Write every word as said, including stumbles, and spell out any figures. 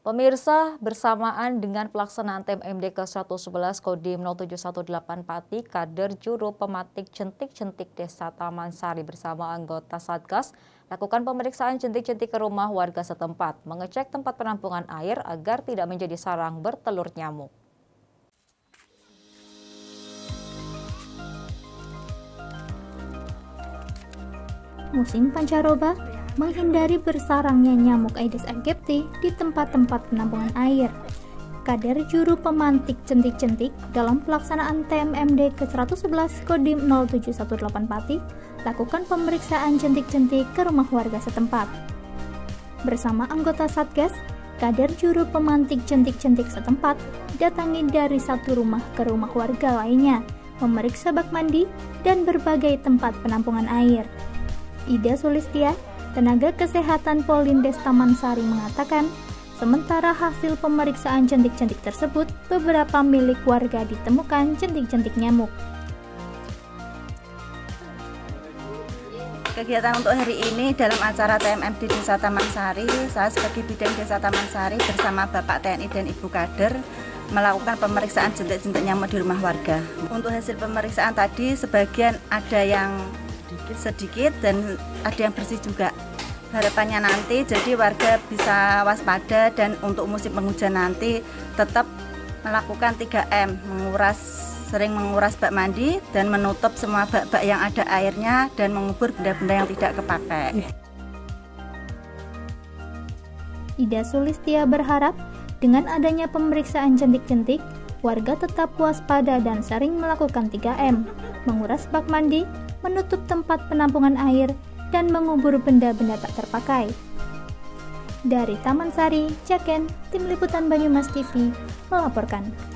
Pemirsa, bersamaan dengan pelaksanaan T M M D ke seratus sebelas Kodim nol tujuh satu delapan Pati, kader juru pematik jentik-jentik Desa Taman Sari bersama anggota Satgas lakukan pemeriksaan jentik-jentik ke rumah warga setempat, mengecek tempat penampungan air agar tidak menjadi sarang bertelur nyamuk. Musim pancaroba menghindari bersarangnya nyamuk Aedes aegypti di tempat-tempat penampungan air. Kader juru pemantik jentik-jentik dalam pelaksanaan T M M D ke seratus sebelas Kodim nol tujuh satu delapan Pati lakukan pemeriksaan jentik-jentik ke rumah warga setempat. Bersama anggota Satgas, kader juru pemantik jentik-jentik setempat datangi dari satu rumah ke rumah warga lainnya, memeriksa bak mandi dan berbagai tempat penampungan air. Ida Sulistia, tenaga kesehatan Polindes Taman Sari mengatakan, sementara hasil pemeriksaan jentik-jentik tersebut, beberapa milik warga ditemukan jentik-jentik nyamuk. Kegiatan untuk hari ini dalam acara T M M D Desa Taman Sari, saya sebagai Bidang Desa Taman Sari bersama Bapak T N I dan Ibu Kader melakukan pemeriksaan jentik-jentik nyamuk di rumah warga. Untuk hasil pemeriksaan tadi, sebagian ada yang sedikit dan ada yang bersih juga. Harapannya nanti jadi warga bisa waspada dan untuk musim penghujan nanti tetap melakukan tiga M, menguras sering menguras bak mandi dan menutup semua bak-bak yang ada airnya dan mengubur benda-benda yang tidak kepakai. Ida Sulistia berharap dengan adanya pemeriksaan jentik-jentik, warga tetap waspada dan sering melakukan tiga M, menguras bak mandi, menutup tempat penampungan air, dan mengubur benda-benda tak terpakai. Dari Taman Sari, Jaken, Tim Liputan Banyumas T V melaporkan.